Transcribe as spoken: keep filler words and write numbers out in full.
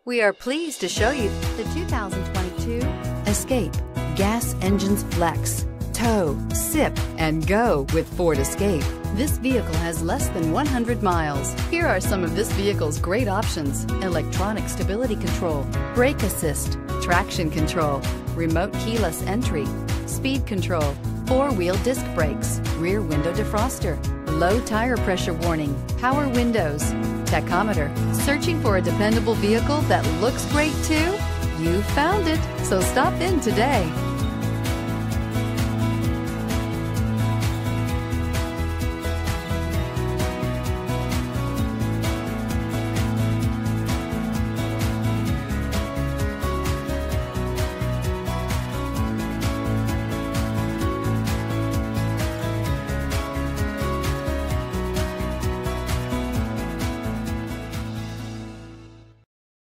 We are pleased to show you the two thousand twenty-two Escape. Gas engines flex, tow, sip, and go with Ford Escape. This vehicle has less than one hundred miles. Here are some of this vehicle's great options: electronic stability control, brake assist, traction control, remote keyless entry, speed control, four-wheel disc brakes, rear window defroster, low tire pressure warning, power windows, tachometer. Searching for a dependable vehicle that looks great too? You found it, so stop in today.